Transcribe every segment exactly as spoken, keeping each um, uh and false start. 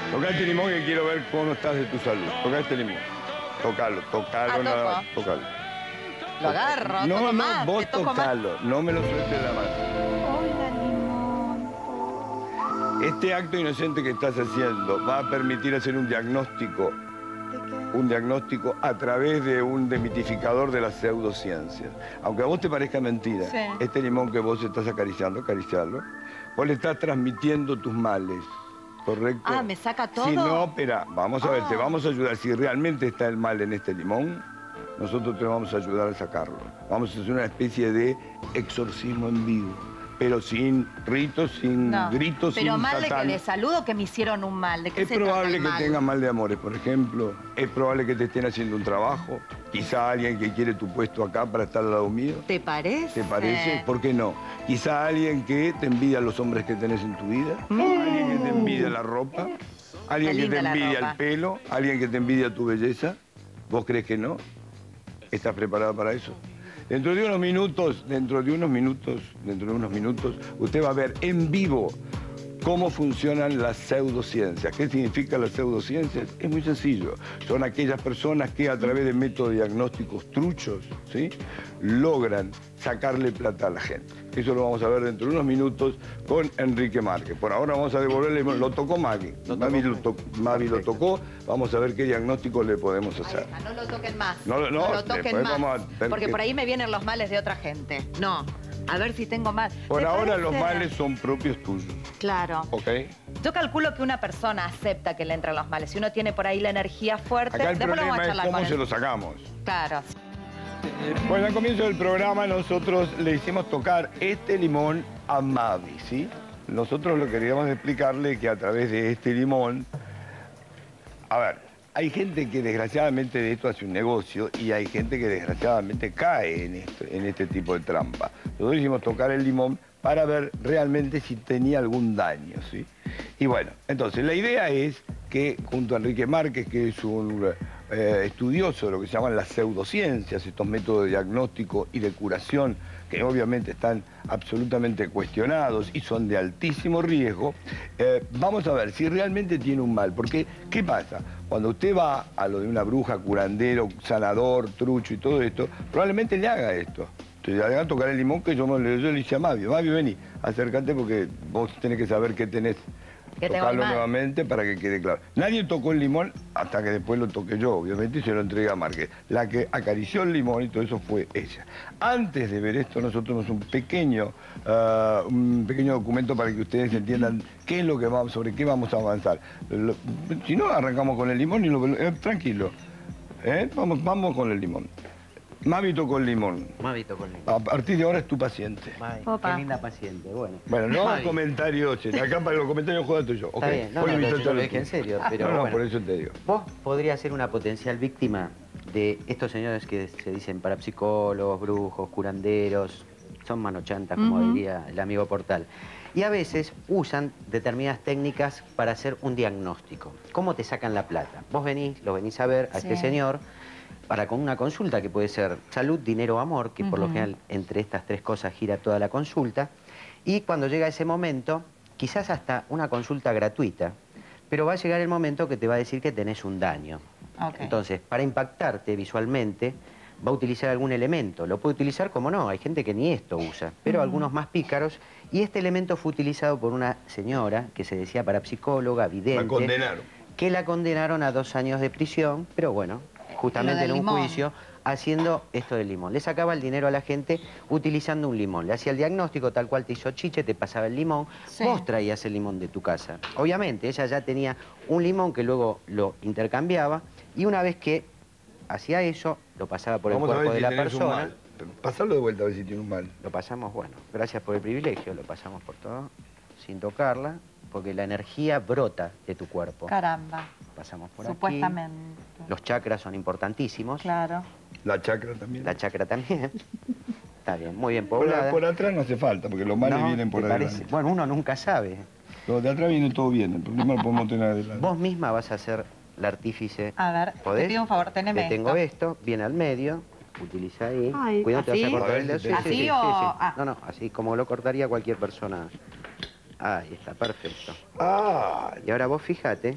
Tocá este limón que quiero ver cómo estás de tu salud. Tocá este limón. Tocalo, tocalo, Ah, nada toco. más, tocalo. Lo agarro, No, toco no, más, vos te toco más. tocalo, no me lo sueltes de la mano. Hola, limón. Este acto inocente que estás haciendo va a permitir hacer un diagnóstico, ¿De qué? un diagnóstico a través de un demitificador de las pseudociencias. Aunque a vos te parezca mentira, Sí. este limón que vos estás acariciando, acariciarlo, vos le estás transmitiendo tus males. ¿Correcto? Ah, ¿me saca todo? Si no, espera, vamos a ver, Ah. te vamos a ayudar. Si realmente está el mal en este limón, nosotros te vamos a ayudar a sacarlo. Vamos a hacer una especie de exorcismo en vivo, pero sin ritos, sin No. gritos, Pero sin mal de que satán. de salud o que me hicieron un mal. ¿De qué Es se trata probable el que mal? tengas mal de amores, por ejemplo. Es probable que te estén haciendo un trabajo. Quizá alguien que quiere tu puesto acá para estar al lado mío. ¿Te parece? ¿Te parece? ¿Por qué no? Quizá alguien que te envidia los hombres que tenés en tu vida. Alguien que te envidia la ropa. Alguien Está que te linda la envidia ropa. el pelo. Alguien que te envidia tu belleza. ¿Vos crees que no? ¿Estás preparada para eso? Dentro de unos minutos, dentro de unos minutos, dentro de unos minutos, usted va a ver en vivo cómo funcionan las pseudociencias. ¿Qué significan las pseudociencias? Es muy sencillo. Son aquellas personas que a través de métodos diagnósticos truchos, ¿sí?, logran sacarle plata a la gente. Eso lo vamos a ver dentro de unos minutos con Enrique Márquez. Por ahora vamos a devolverle, lo tocó Mavi. Lo Mavi, tocó. lo, to Mavi lo tocó, vamos a ver qué diagnóstico le podemos Ahí hacer. está, no lo toquen más. No, no, no, lo toquen después más. vamos a tener Porque que- por ahí me vienen los males de otra gente. No. A ver si tengo mal. Por ¿Te ahora parece? los males son propios tuyos, Claro. ¿ok? Yo calculo que una persona acepta que le entran los males. Si uno tiene por ahí la energía fuerte, Acá el después lo vamos a problema es charlar cómo con se él. lo sacamos. Claro. Bueno, al comienzo del programa nosotros le hicimos tocar este limón a Mavi, ¿sí? Nosotros lo queríamos explicarle que a través de este limón... A ver, hay gente que desgraciadamente de esto hace un negocio y hay gente que desgraciadamente cae en, esto, en este tipo de trampa. Nosotros hicimos tocar el limón para ver realmente si tenía algún daño, ¿sí? Y bueno, entonces la idea es que junto a Enrique Márquez, que es un eh, estudioso de lo que se llaman las pseudociencias, estos métodos de diagnóstico y de curación, que obviamente están absolutamente cuestionados y son de altísimo riesgo, eh, vamos a ver si realmente tiene un mal. Porque, ¿qué pasa? Cuando usted va a lo de una bruja, curandero, sanador, trucho y todo esto, probablemente le haga esto. Entonces le haga tocar el limón que yo, me, yo le hice a Mavi. Mavi, vení, acércate porque vos tenés que saber qué tenés. Que tengo Tocarlo mal. nuevamente para que quede claro. Nadie tocó el limón hasta que después lo toqué yo, obviamente, y se lo entregué a Márquez. La que acarició el limón y todo eso fue ella. Antes de ver esto, nosotros tenemos un pequeño, uh, un pequeño documento para que ustedes entiendan qué es lo que vamos, sobre qué vamos a avanzar. Lo, si no, arrancamos con el limón y lo... Eh, tranquilo. ¿Eh? Vamos, vamos con el limón. Mavi tocó el limón. Mavi tocó el limón. A partir de ahora es tu paciente. Mavi, Opa. qué linda paciente, bueno. Bueno, no Mavi, comentarios. Acá para los comentarios juega tú y yo. Está Ok. bien, no, Vos no, invitaste pero yo a lo los dije en tuyos. serio, pero No, no, bueno. por eso te digo. Vos podrías ser una potencial víctima de estos señores que se dicen parapsicólogos, brujos, curanderos, son manochantas, como Ujú. diría el amigo Portal. Y a veces usan determinadas técnicas para hacer un diagnóstico. ¿Cómo te sacan la plata? Vos venís, lo venís a ver a Sí. este señor para con una consulta que puede ser salud, dinero, amor, que por lo Ujú. general entre estas tres cosas gira toda la consulta. Y cuando llega ese momento, quizás hasta una consulta gratuita, pero va a llegar el momento que te va a decir que tenés un daño. Ok. Entonces, para impactarte visualmente, va a utilizar algún elemento. Lo puede utilizar como no, hay gente que ni esto usa, pero Ujú. algunos más pícaros. Y este elemento fue utilizado por una señora que se decía parapsicóloga, vidente, La condenaron. que la condenaron a dos años de prisión, pero bueno, justamente del en un limón. juicio, haciendo esto del limón. Le sacaba el dinero a la gente utilizando un limón. Le hacía el diagnóstico, tal cual te hizo chiche, te pasaba el limón. Sí. Vos traías el limón de tu casa. Obviamente, ella ya tenía un limón que luego lo intercambiaba y una vez que hacía eso, lo pasaba por Vamos el a cuerpo ver de si la tenés un persona. mal. Pasarlo de vuelta a ver si tiene un mal. Lo pasamos, bueno, gracias por el privilegio, lo pasamos por todo, sin tocarla, porque la energía brota de tu cuerpo. Caramba. Pasamos por Supuestamente. aquí. Los chakras son importantísimos. Claro. La chacra también. La chakra también. Está bien, muy bien Por, poblada. por atrás no hace falta, porque los males No, vienen por ¿te adelante. parece? Bueno, uno nunca sabe. Los de atrás viene todo bien, el problema lo podemos tener adelante. Vos misma vas a ser la artífice. A ver, ¿Podés? te pido un favor, teneme Te tengo esto. esto, viene al medio, utiliza ahí. Ay, Cuidado, te vas ¿así? a cortar A ver el dedo. si Sí, te- sí, ¿Así sí, o- sí, sí. ah. No, no, así como lo cortaría cualquier persona. Ahí está, perfecto. Ah, Y ahora vos fíjate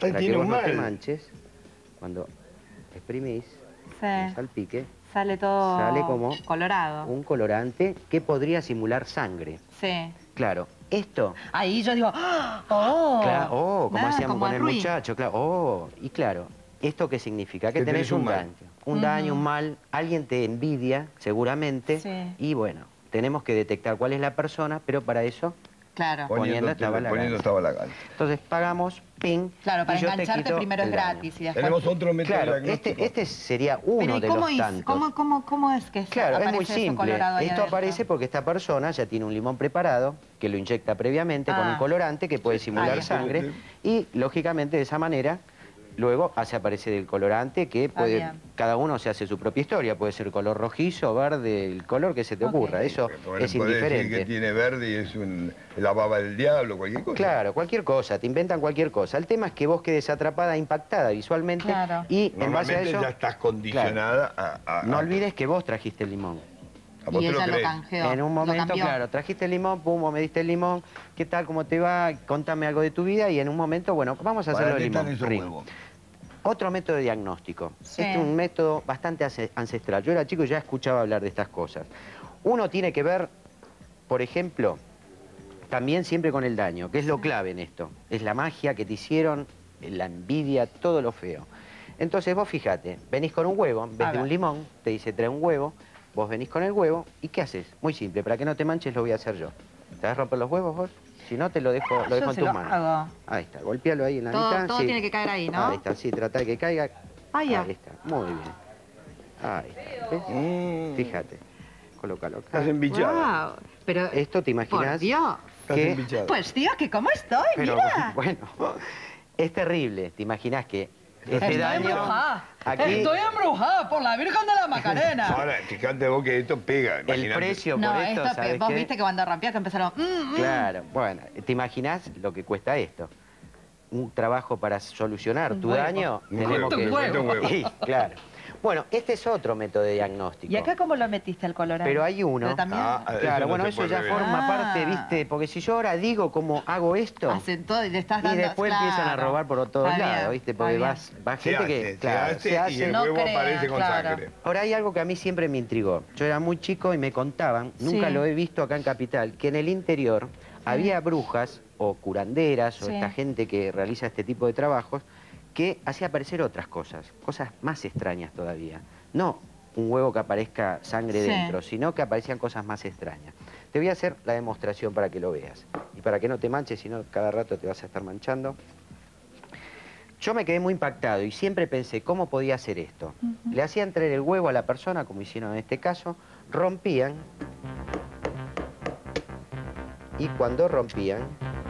Para que tiene vos un no te mal. manches, cuando exprimís, Sí. el salpique, Sale todo sale como colorado. un colorante que podría simular sangre. Sí. Claro, esto... Ahí yo digo, ¡ah! ¡Oh! Claro, oh, como Nada, hacíamos como con el Rui. muchacho, claro, oh, y claro, ¿esto qué significa? Que, Que tenés, tenés un un mal. daño, un daño, Ujú. un mal, alguien te envidia, seguramente, Sí. y bueno, tenemos que detectar cuál es la persona, pero para eso, Claro. Poniendo esta Poniendo balaganza. esta balaganza. entonces pagamos, ping, Claro, para y yo te engancharte quito primero es el daño. gratis y después... Tenemos otro método Claro, diagnóstico. este, este sería Pero uno ¿y de cómo, los hiz- tantos. cómo, cómo, cómo es que Claro, es aparece muy eso simple. colorado ahí Esto adentro? aparece porque esta persona ya tiene un limón preparado, que lo inyecta previamente con Ah. un colorante que puede simular Ahí. sangre, y lógicamente de esa manera luego hace aparecer el colorante que Está puede, bien. cada uno se hace su propia historia, puede ser color rojizo, verde, el color que se te Ok. ocurra, eso Porque es podés decir indiferente. que tiene verde y es un, la baba del diablo, cualquier cosa. Claro, cualquier cosa, te inventan cualquier cosa. El tema es que vos quedes atrapada, impactada visualmente, Claro. y en base a Normalmente eso, ya estás condicionada a, a- no a- olvides que vos trajiste el limón. a vos Y te lo ella lo crees. canjeó. En un lo momento, cambió. claro, trajiste el limón, pum, vos me diste el limón, ¿qué tal, cómo te va? Contame algo de tu vida, y en un momento, bueno, vamos a ¿Para hacerlo de qué están limón. esos Ring. huevos? Otro método de diagnóstico. Sí. Este es un método bastante ance- ancestral. Yo era chico y ya escuchaba hablar de estas cosas. Uno tiene que ver, por ejemplo, también siempre con el daño, que es lo clave en esto. Es la magia que te hicieron, la envidia, todo lo feo. Entonces vos fíjate, venís con un huevo, en vez A de ver. un limón, te dice trae un huevo, vos venís con el huevo, ¿y qué haces? Muy simple, para que no te manches lo voy a hacer yo. ¿Te vas a romper los huevos vos? Si no, te lo dejo, lo Yo dejo en se tus lo manos. hago. Ahí está, golpealo ahí en la Todo- mitad. todo sí. tiene que caer ahí, ¿no? Ahí está, sí, trata de que caiga. Ah, ya. Ahí está, muy bien. Ahí está, ¿ves? Mm. Fíjate, colócalo acá. Estás embichada. Wow. Pero, Esto te imaginas por Dios. Estás que- embichada. Pues tío, que cómo estoy, Pero mira. bueno, es terrible. ¿Te imaginas que este Estoy daño embrujada. aquí, Estoy embrujada por la Virgen de la Macarena. Ahora, fíjate vos que esto pega. el imaginate. precio No, por esto, esto, ¿sabes vos qué? viste que cuando rompía que empezaron... mm, mm. Claro, bueno, ¿te imaginas lo que cuesta esto? Un trabajo para solucionar Un tu huevo. daño, Un tenemos huevo, que... un huevo. Un huevo. Sí, claro. Bueno, este es otro método de diagnóstico. ¿Y acá cómo lo metiste al colorante? Pero hay uno. Pero también Ah, eso Claro, no bueno, se eso puede ya revelar. forma Ah. parte, ¿viste? Porque si yo ahora digo cómo hago esto, hacen todo y le estás y dando... después empiezan a claro. robar por todos Está lados, bien, ¿viste? está Porque bien. vas, va Se gente hace, que, se claro, hace, se hace. y el No huevo crean, aparece con claro. sangre. Ahora hay algo que a mí siempre me intrigó. Yo era muy chico y me contaban, nunca Sí. lo he visto acá en Capital, que en el interior había brujas o curanderas o Sí. esta gente que realiza este tipo de trabajos que hacía aparecer otras cosas, cosas más extrañas todavía. No un huevo que aparezca sangre Sí. dentro, sino que aparecían cosas más extrañas. Te voy a hacer la demostración para que lo veas. Y para que no te manches, si no cada rato te vas a estar manchando. Yo me quedé muy impactado y siempre pensé, ¿cómo podía hacer esto? Ujú. Le hacían traer el huevo a la persona, como hicieron en este caso, rompían, y cuando rompían,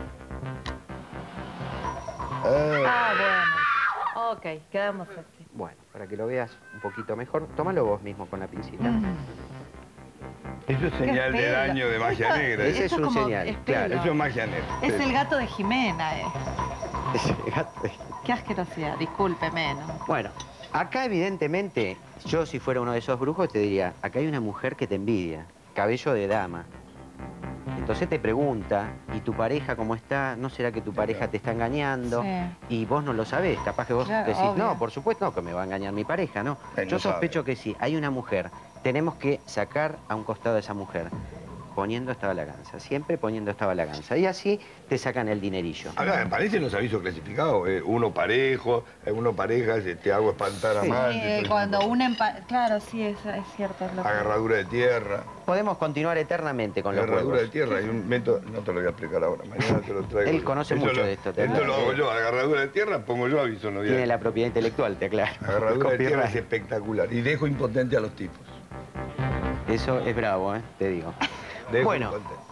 Ah, bueno. Ok, quedamos así. bueno, para que lo veas un poquito mejor, tómalo vos mismo con la pincita. Mm. Eso es señal de pelo. daño de magia Esto- negra. Ese es esto un como señal, es claro. pelo. Eso es magia negra. Es Sí. el gato de Jimena, eh. Ese gato. Qué asquerosidad, discúlpeme, ¿no? Bueno, acá evidentemente, yo si fuera uno de esos brujos te diría, acá hay una mujer que te envidia, cabello de dama. Entonces te pregunta, ¿y tu pareja cómo está? ¿No será que tu pareja te está engañando? Sí. Y vos no lo sabés, capaz que vos Claro, decís, obvio. no, por supuesto no, que me va a engañar mi pareja, ¿no? Él Yo no sospecho sabe. que sí, hay una mujer, tenemos que sacar a un costado de esa mujer, poniendo esta balaganza, siempre poniendo esta balaganza. Y así te sacan el dinerillo. Acá aparecen los avisos clasificados, eh, uno parejo, eh, uno pareja, eh, te hago espantar a Sí. más. Sí, eh, cuando un empa... Claro, sí, es, es cierto. Es lo que- Agarradura de tierra. Podemos continuar eternamente con los Agarradura huevos. de tierra, hay un método, no te lo voy a explicar ahora, mañana te lo traigo. Él conoce Eso mucho lo- de esto, te Esto aclaro. lo hago yo, agarradura de tierra, pongo yo aviso en los Tiene diarios. la propiedad intelectual, te aclaro. Agarradura de tierra es Copyright. espectacular. Y dejo impotente a los tipos. Eso es bravo, ¿eh? Te digo. Dejo Bueno, impotente.